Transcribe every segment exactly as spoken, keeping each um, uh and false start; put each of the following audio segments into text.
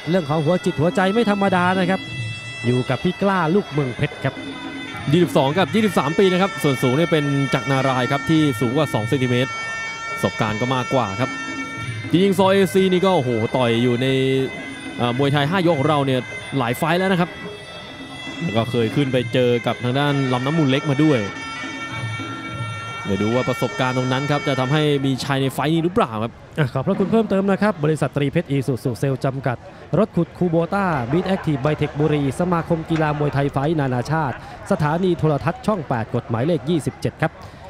เรื่องของหัวจิตหัวใจไม่ธรรมดานะครับอยู่กับพี่กล้าลูกเมืองเพชรครับยี่สิบสองกับยี่สิบสามปีนะครับส่วนสูงเนี่ยเป็นจักรนารายครับที่สูงกว่าสองเซนติเมตรประสบการณ์ก็มากกว่าครับจริงๆซอเอซีนี่ก็โอ้โหต่อยอยู่ในมวยไทยห้ายกของเราเนี่ยหลายไฟล์แล้วนะครับแล้วก็เคยขึ้นไปเจอกับทางด้านลำน้ำมูลเล็กมาด้วยเดี๋ยวดูว่าประสบการณ์ตรงนั้นครับจะทำให้มีชัยในไฟล์นี้หรือเปล่าครับขอบพระคุณเพิ่มเติมนะครับบริษัทตรีเพชรอีซูซูเซลจำกัดรถขุดคูโบต้าบีทแอคทีฟไบเทคบุรีสมาคมกีฬามวยไทยไฟท์นานาชาติสถานีโทรทัศน์ช่องแปดกฎหมายเลขยี่สิบเจ็ดครับ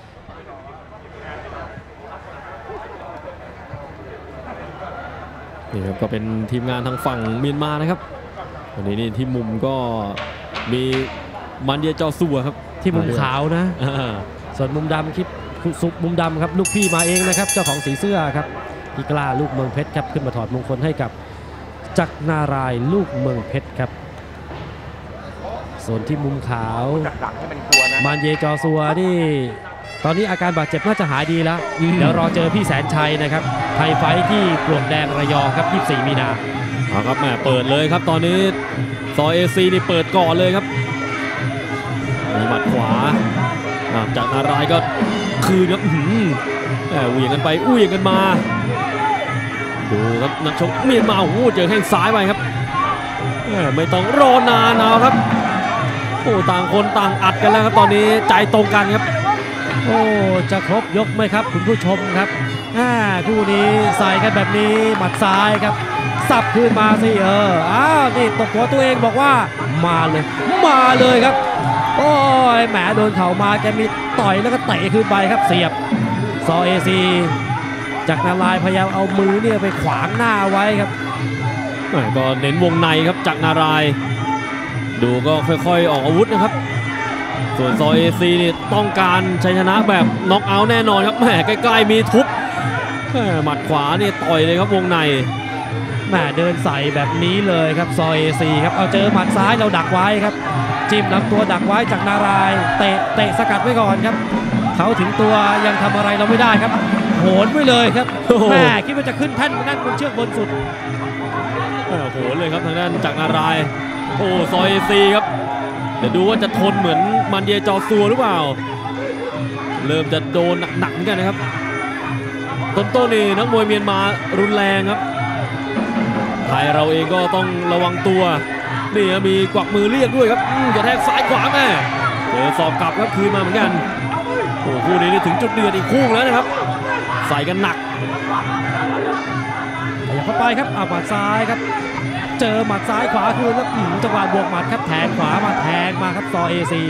นี่ครับก็เป็นทีมงานทางฝั่งเมียนมานะครับวันนี้นี่ที่มุมก็มีมันเดียจอซัวครับที่มุมขาวนะส่วนมุมดำคลิปซุปมุมดำครับลูกพี่มาเองนะครับเจ้าของสีเสื้อครับพี่กล้าลูกเมืองเพชรครับขึ้นมาถอดมงคลให้กับจักรนารายลูกเมืองเพชรครับส่วนที่มุมขาวมานเยจอซัวนี่ตอนนี้อาการบาดเจ็บน่าจะหายดีแล้วเดี๋ยวรอเจอพี่แสนชัยนะครับไทยไฟท์ที่ปลวกแดงระยองครับยี่สิบสี่มีนาเอาครับแม่เปิดเลยครับตอนนี้ซอเอซีนี่เปิดก่อนเลยครับมีหมัดขวาจากนารายก็คืนครับเหวี่ยงกันไปอุ้ยกันมาดูครับนักชกเมียนมาโอ้โหเจอแข้งซ้ายไปครับไม่ต้องรอนานเอาครับโอ้ต่างคนต่างอัดกันแล้วครับตอนนี้ใจตรงกันครับโอ้จะครบยกไหมครับคุณผู้ชมครับอ่าคู่นี้ใส่กันแบบนี้หมัดซ้ายครับสับขึ้นมาสิเอออ้าวนี่ตบหัวตัวเองบอกว่ามาเลยมาเลยครับโอ้ยแหมโดนเข่ามาแกมีต่อยแล้วก็เตะขึ้นไปครับเสียบซอเอซีจากนารายพยายามเอามือเนี่ยไปขวางหน้าไว้ครับก็เน้นวงในครับจากนารายดูก็ค่อยๆออกอาวุธนะครับส่วนซอเอซีนี่ต้องการชัยชนะแบบน็อกเอาท์แน่นอนครับแหมใกล้ๆมีทุบหมัดขวานี่ต่อยเลยครับวงในแหมเดินใส่แบบนี้เลยครับซอเอซีครับเอาเจอหมัดซ้ายเราดักไว้ครับจิ้มลำตัวดักไว้จากนารายเตะเตะสกัดไว้ก่อนครับเขาถึงตัวยังทำอะไรเราไม่ได้ครับโหนไว้เลยครับแม่คิดว่าจะขึ้นแท่นนั่นบนเชือกบนสุดโหนเลยครับทางด้านจากนารายโอ้ซอเอซีครับเดี๋ยวดูว่าจะทนเหมือนมันเดียจอซัวหรือเปล่าเริ่มจะโดนหนักๆเหมือนกันนะครับต้นๆนี่นักมวยเมียนมารุนแรงครับไทยเราเองก็ต้องระวังตัวนี่มีกวักมือเรียกด้วยครับกระแทกซ้ายขวาแม่เจอศอกกลับครับคืนมาเหมือนกันโอ้คู่นี้ถึงจุดเดือดอีกคู่แล้วนะครับใส่กันหนักขยับเข้าไปครับอ่ะหมัดซ้ายครับเจอหมัดซ้ายขวาคืนแล้วจังหวะบวกหมัดครับแทงขวามาแทงมาครับซอเอซี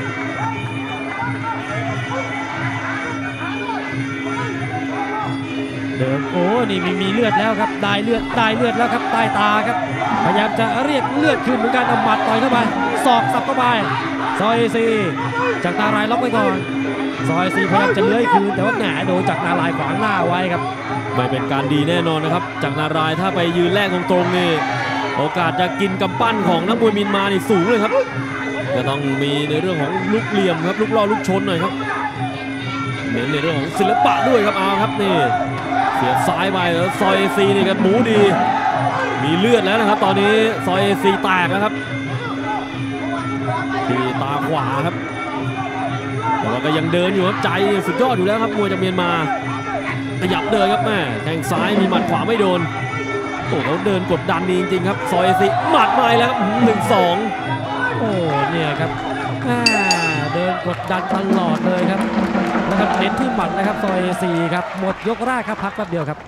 เดินโอ้นี่มีมีเลือดแล้วครับได้เลือดได้เลือดแล้วครับใต้ตาครับพยายามจะเรียกเลือดขึ้นเหมือนกันเอาหมัดต่อยเข้าไปศอกสับเข้าไปซอเอซีจากนารายล็อกไว้ก่อนซอเอซีพยายามจะเลื้อยคืนแต่ว่าแหนโดนจากนารายขวางหน้าไว้ครับไม่เป็นการดีแน่นอนนะครับจากนารายถ้าไปยืนแรกตรงๆนี่โอกาสจะกินกำปั้นของนักมวยเมียนมานี่สูงเลยครับจะต้องมีในเรื่องของลูกเหลี่ยมครับลูกล่อลูกชนหน่อยครับเน้นในเรื่องของศิลปะด้วยครับเอาครับนี่เสียบซ้ายไปแล้วซอยเอซีนี่ครับหมูดีมีเลือดแล้วนะครับตอนนี้ซอยเอซีแตกแล้วครับที่ตาขวาครับแต่ว่าก็ยังเดินอยู่ครับใจสุดยอดอยู่แล้วครับมวยจากเมียนมาขยับเดินครับแม่แข้งซ้ายมีหมัดขวาไม่โดนโอ้เขาเดินกดดันดีจริงๆครับซอยเอซีหมัดมาแล้วหนึ่งสองโอ้เนี่ยครับเดินกดดันตลอดเลยครับแล้วก็เน้นที่หมัดนะครับซอยเอซีครับหมดยกแรกครับพักแป๊บเดียวครับ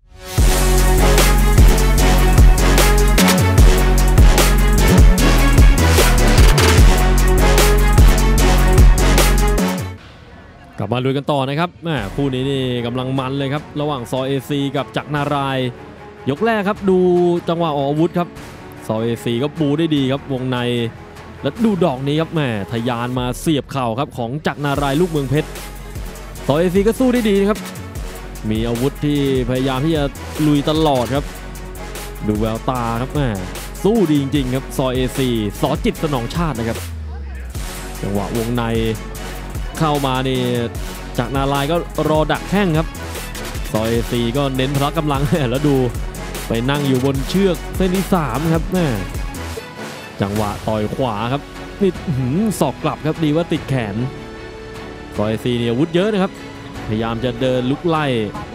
กลับมาลุยกันต่อนะครับแม่คู่นี้นี่กำลังมันเลยครับระหว่างซอเอซีกับจักรนารายยกแรกครับดูจังหวะออกอาวุธครับซอเอซีก็ปูได้ดีครับวงในแล้วดูดอกนี้ครับแม่ทะยานมาเสียบเข่าครับของจักรนารายลูกเมืองเพชรซอเอซีก็สู้ได้ดีครับมีอาวุธที่พยายามที่จะลุยตลอดครับดูแววตาครับแม่สู้ดีจริงๆครับซอเอซีสอจิตสนองชาตินะครับจังหวะวงในเข้ามานี่จากนารายก็รอดักแข้งครับซอเอซีก็เน้นพละกำลังแล้วดูไปนั่งอยู่บนเชือกเส้นที่สามครับแม่จังหวะต่อยขวาครับนี่ศอกกลับครับดีว่าติดแขนซอยซีเนี่ยอาวุธเยอะนะครับพยายามจะเดินลุกไล่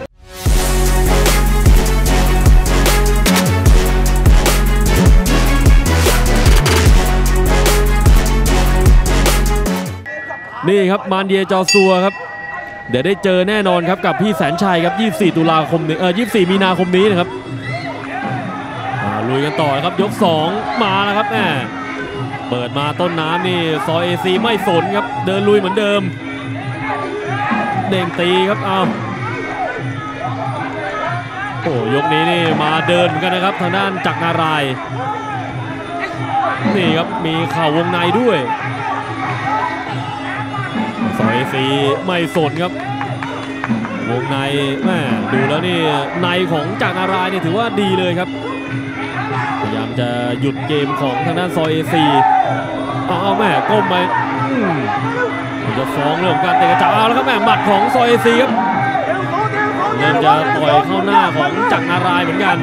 นี่ครับมานเดียจอซัวครับเดี๋ยวได้เจอแน่นอนครับกับพี่แสนชัยครับยี่สิบสี่ตุลาคมนี้เออยี่สิบสี่มีนาคมนี้นะครับลุยกันต่อครับยกสองมาแล้วครับแม่เปิดมาต้นน้ำนี่ซอยเอซีไม่สนครับเดินลุยเหมือนเดิมเด้งตีครับเอาโอ้ยกนี้นี่มาเดินกันนะครับทางด้านจักรนารายณ์นี่ครับมีเข่าวงในด้วยซอยเอซีไม่สนครับวงในแม่ดูแล้วนี่ในของจักรนารายณ์นี่ถือว่าดีเลยครับพยายามจะหยุดเกมของทางด้านซอยเอซีเอาเอาแม่ก้มไปจะฟ้องเรื่องการเตะกระจายเอาแล้วครับแม่หมัดของซอยเอซีครับเริ่มจะต่อยเข้าหน้าของจักรนารายณ์เหมือนกัน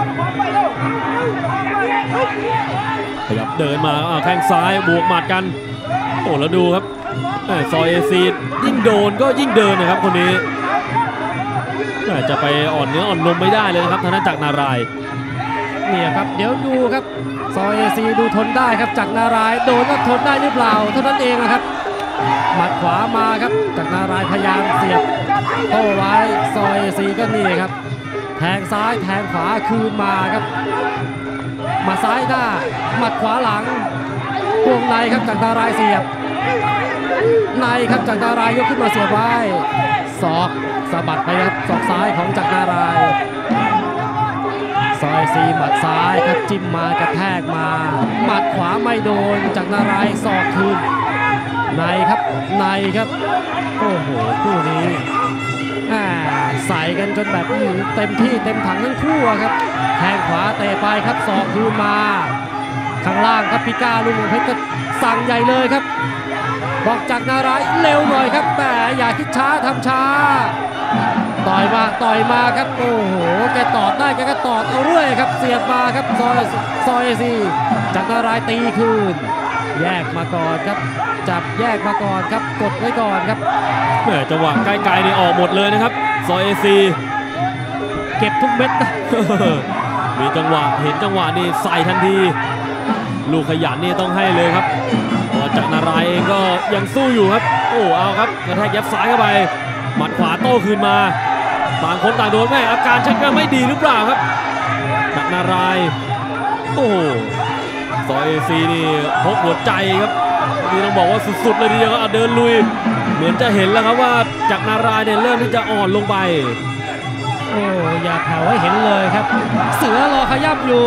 ขยับเดินมาแข้งซ้ายบวกหมัดกันโอ้แล้วดูครับซอยเอซียิ่งโดนก็ยิ่งเดินนะครับคนนี้จะไปอ่อนเนื้ออ่อนนมไม่ได้เลยนะครับทางด้านจักรนารายณ์เนี่ยครับเดี๋ยวดูครับซอยเอซีดูทนได้ครับจักรนารายณ์โดนก็ทนได้หรือเปล่าเท่านั้นเองนะครับหมัดขวามาครับจักรนารายณ์พยายามเสียบโต้ไว้ซอยเอซีก็นี่ครับแทงซ้ายแทงขวาคืนมาครับมาซ้ายหน้าหมัดขวาหลังวงในครับจักรนารายณ์เสียบในครับจักรนารายณ์ยกขึ้นมาเสียบไว้ศอกสะบัดไปครับศอกซ้ายของจักรนารายณ์ซอยซีหมัดซ้ายครับจิ้มมากระแทกมาหมัดขวาไม่โดนจักรนารายณ์ศอกคืนในครับในครับโอ้โหคู่นี้ใส่กันจนแบบเต็มที่เต็มถังทั้งคู่ครับแทงขวาเตะไปครับศอกคืนมาข้างล่างครับพิก้าลูกเมืองเพชรก็สั่งใหญ่เลยครับบอกจักรนารายณ์เร็วหน่อยครับแต่อย่าคิดช้าทำช้าต่อยมาต่อยมาครับโอ้โหแกตอดได้แกก็ตอดเอาเรื่อยครับเสียบมาครับซอยซอยซีจักรนารายณ์ตีคืนแยกมาก่อนครับจับแยกมาก่อนครับกดไว้ก่อนครับแม่จังหวะใกล้ๆนี่ออกหมดเลยนะครับซอยเอซีเก็บทุกเม็ดนะมีจังหวะเห็นจังหวะนี่ใส่ทันทีลูกขยันนี่ต้องให้เลยครับจักรนารายณ์เองก็ยังสู้อยู่ครับโอ้เอาครับกระแทกยับซ้ายเข้าไปหมัดขวาโต้คืนมาต่างคนต่างโดนแม่อาการชักจะไม่ดีหรือเปล่าครับจักรนารายณ์โอ้ซอยเอซีนี่พกหัวใจครับนี่ต้องบอกว่าสุดๆเลยทีเดียวครับเดินลุยเหมือนจะเห็นแล้วครับว่าจักรนารายณ์เนี่ยเริ่มที่จะอ่อนลงไปโอ้อย่าแผ่วให้เห็นเลยครับเสือรอขยับอยู่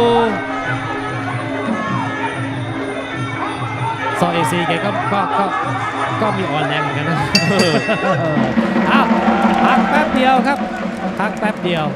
ซอยเอซีแกก็ก็ก็ก็มีอ่อนแรงเหมือนกันนะอ้าวพักแป๊บเดียวครับพักแป๊บเดียว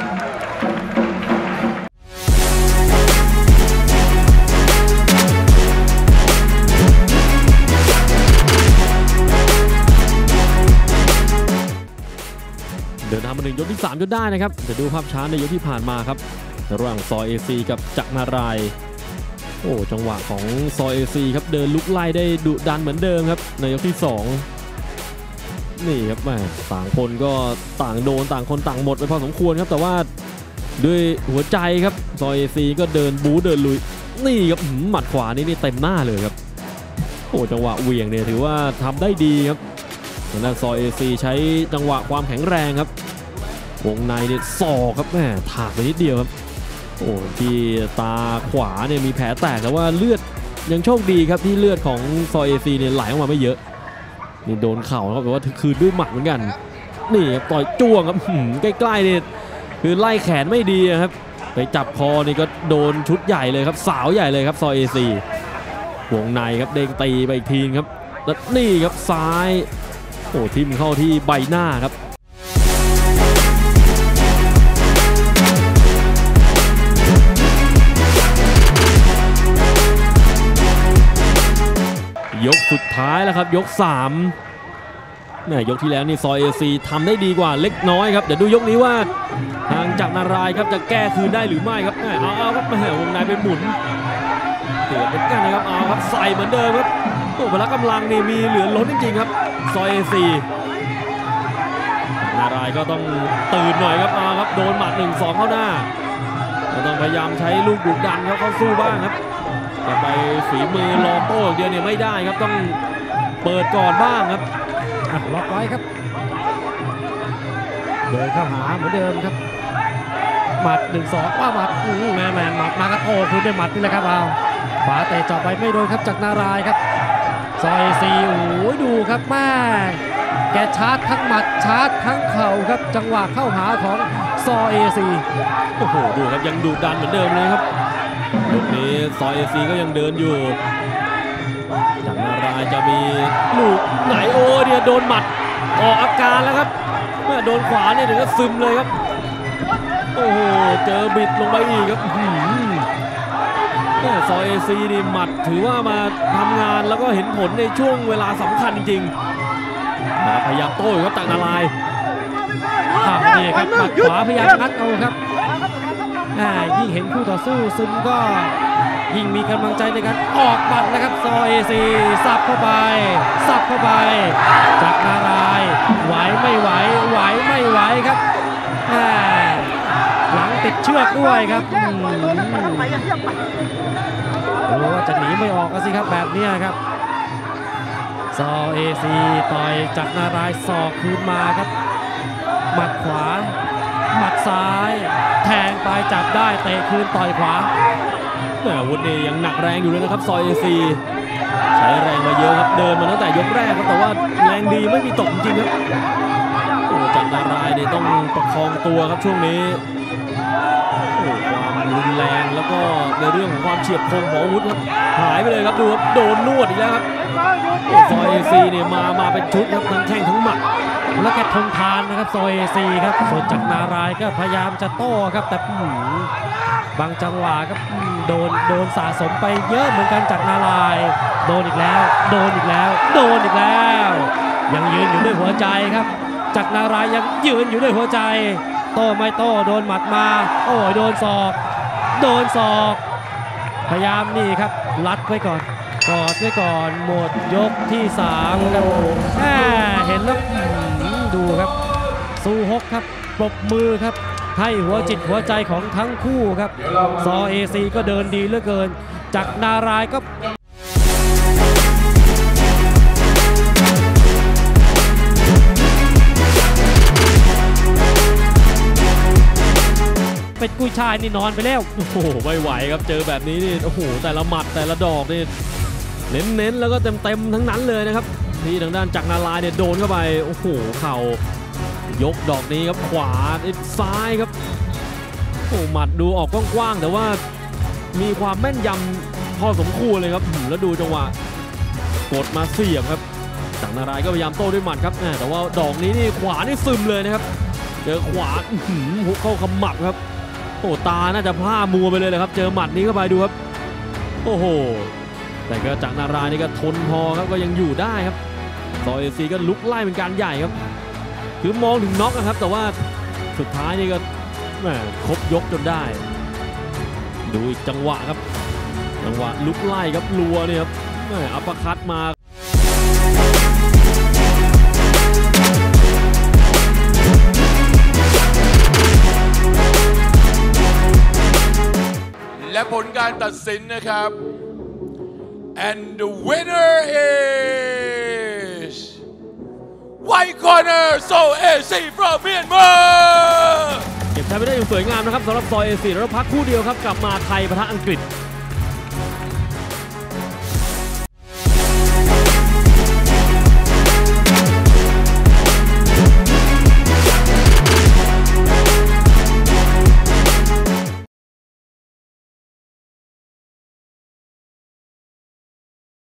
เดินทางมาถึงยกที่สามจนได้นะครับเดี๋ยวดูภาพช้าในยกที่ผ่านมาครับระหว่างซอยเอซีกับจักรนารายณ์โอ้จังหวะของซอยเอซีครับเดินลุกไล่ได้ดุดันเหมือนเดิมครับในยกที่สองนี่ครับแม่ต่างคนก็ต่างโดนต่างคนต่างหมดไปพอสมควรครับแต่ว่าด้วยหัวใจครับซอยเอซีก็เดินบู๊เดินลุยนี่ครับหมัดขวานี่นี่เต็มหน้าเลยครับโอ้จังหวะเหวี่ยงเนี่ยถือว่าทำได้ดีครับทางด้านซอยเอซีใช้จังหวะความแข็งแรงครับวงในเนี่ยศอกครับแม่ถากไปนิดเดียวครับโอ้ที่ตาขวาเนี่ยมีแผลแตกแต่ว่าเลือดยังโชคดีครับที่เลือดของซอยเอซีเนี่ยไหลออกมาไม่เยอะนี่โดนเข่าครับแต่ว่าคืนด้วยหมัดเหมือนกันนี่ครับต่อยจ้วงครับใกล้ๆเนี่ยคือไล่แขนไม่ดีครับไปจับคอนี่ก็โดนชุดใหญ่เลยครับสาวใหญ่เลยครับซอยเอซีวงในครับเด้งตีไปอีกทีครับแล้วนี่ครับซ้ายโอ้ทิ่มเข้าที่ใบหน้าครับยกสุดท้ายแล้วครับยกสามแม่ยกที่แล้วนี่ซอยเอซีทำได้ดีกว่าเล็กน้อยครับเดี๋ยวดูยกนี้ว่าทางจากนารายณ์ครับจะแก้คืนได้หรือไม่ครับแม่เอาเอาครับแม่วงในเป็นหมุนเกิดเป็นกันนะครับเอาครับใส่เหมือนเดิมครับโอ้พละกำลังนี่มีเหลือล้นจริงๆครับซอยเอซีนารายณ์ก็ต้องตื่นหน่อยครับเอาครับโดนหมัด หนึ่งสอง เข้าหน้าก็ต้องพยายามใช้ลูกดุดันครับเข้าสู้บ้างครับจะไปฝีมือรอโต้อย่างเดียวเนี่ยไม่ได้ครับต้องเปิดก่อนบ้างครับล็อกไว้ครับเดินเข้าหาเหมือนเดิมครับหมัด หนึ่งสอง ว่าหมัดแม่แมนหมัดมาครับโอ้คือด้วยหมัดนี่แหละครับเอาขวาเตะเจาะไปไม่โดนครับจากนารายณ์ครับซอยซีโอ้ยดูครับแม่แกชาร์จทั้งหมัดชาร์จทั้งเข่าครับจังหวะเข้าหาของซอยซีโอ้โหดูครับยังดุดันเหมือนเดิมเลยครับลูกนี้ซอยซีก็ยังเดินอยู่จากนารายณ์จะมีลูกไหนโอ้เนี่ยโดนหมัดออกอาการแล้วครับเมื่อโดนขวาเนี่ยเดี๋ยวก็ซึมเลยครับโอ้โหเจอบิดลงไปอีกครับซอยเอซีนี่หมัดถือว่ามาทำงานแล้วก็เห็นผลในช่วงเวลาสำคัญจริงๆมาพยายามโต้ครับจากนารายณ์นี่ครับหมัดขวาพยายามงัดเอาครับยิ่งเห็นคู่ต่อสู้ซึมก็ยิ่งมีกำลังใจในการออกหมัดนะครับซอยเอซีสับเข้าไปสับเข้าไปจากนารายณ์ไหวไม่ไหวไหวไม่ไหวครับหลังติดเชือกด้วยครับรู้ว่าจะหนีไม่ออกกันสิครับแบบนี้ครับซอเอซีต่อยจากนารายณ์ศอกคืนมาครับหมัดขวาหมัดซ้ายแทงไปจับได้เตะคืนต่อยขวาอาวุธนี่ยังหนักแรงอยู่เลยนะครับซอยเอซีใช้แรงมาเยอะครับเดินมาตั้งแต่ยกแรกครับแต่ว่าแรงดีไม่มีตกจริงครับโอ้จากนารายณ์นี่ต้องประคองตัวครับช่วงนี้โอ้ความรุนแรงแล้วก็ในเรื่องของความเฉียบคมของอาวุธครับหายไปเลยครับดูครับโดนนวดอีกแล้วครับซอยเอซีเนี่ยมามาเป็นชุดครับทั้งแข้งทั้งหมัดแล้วแกทนทานนะครับซอยเอซีครับส่วนจากนารายณ์ก็พยายามจะโต้ครับแต่บางจังหวะครับโดนโดนสะสมไปเยอะเหมือนกันจากนารายณ์โดนอีกแล้วโดนอีกแล้วโดนอีกแล้วยังยืนอยู่ด้วยหัวใจครับจากนารายณ์ยังยืนอยู่ด้วยหัวใจโต้ไม่โต้โดนหมัดมาโอ้ยโดนศอกโดนศอกพยายามนี่ครับลัดไว้ก่อนกอดไว้ก่อนหมดยกที่สามครับเห็นแล้วดูครับสู้ฮกครับปรบมือครับให้หัวจิตหัวใจของทั้งคู่ครับซอเอซีก็เดินดีเหลือเกินจากนารายณ์ก็เป็นกุ้ยช่ายนี่นอนไปแล้วโอ้โหไม่ไหวครับเจอแบบนี้นี่โอ้โหแต่ละหมัดแต่ละดอกนี่เน้นๆแล้วก็เต็มๆทั้งนั้นเลยนะครับที่ทางด้านจากนารายณ์เนี่ยโดนเข้าไปโอ้โหเข่ายกดอกนี้ครับขวาซ้ายครับโอ้หมัดดูออกกว้างๆแต่ว่ามีความแม่นยำพอสมควรเลยครับแล้วดูจังหวะกดมาเสียบครับจากนารายณ์ก็พยายามโต้ด้วยหมัดครับแต่ว่าดอกนี้นี่ขวานี่ซึมเลยนะครับเจอขวาหุกเข้าขมับครับโอ้ตาน่าจะพร่ามัวไปเลยเลยครับเจอหมัดนี้เข้าไปดูครับโอ้โหแต่ก็จากนารายณ์นี่ก็ทนพอครับก็ยังอยู่ได้ครับซอยเอซีก็ลุกไล่เป็นการใหญ่ครับคือมองถึงน็อกนะครับแต่ว่าสุดท้ายนี่ก็แหมครบยกจนได้ดูอีกจังหวะครับจังหวะลุกไล่ครับรัวเนี่ยครับแหมอัปเปอร์คัตมาและผลการตัดสินนะครับ and the winner is White Corner โซ เอ ซี from Myanmar เก็บชัยไปได้อย่างสวยงามนะครับสำหรับซอยเอซีแล้วพักคู่เดียวครับกลับมาไทยปะทะอังกฤษ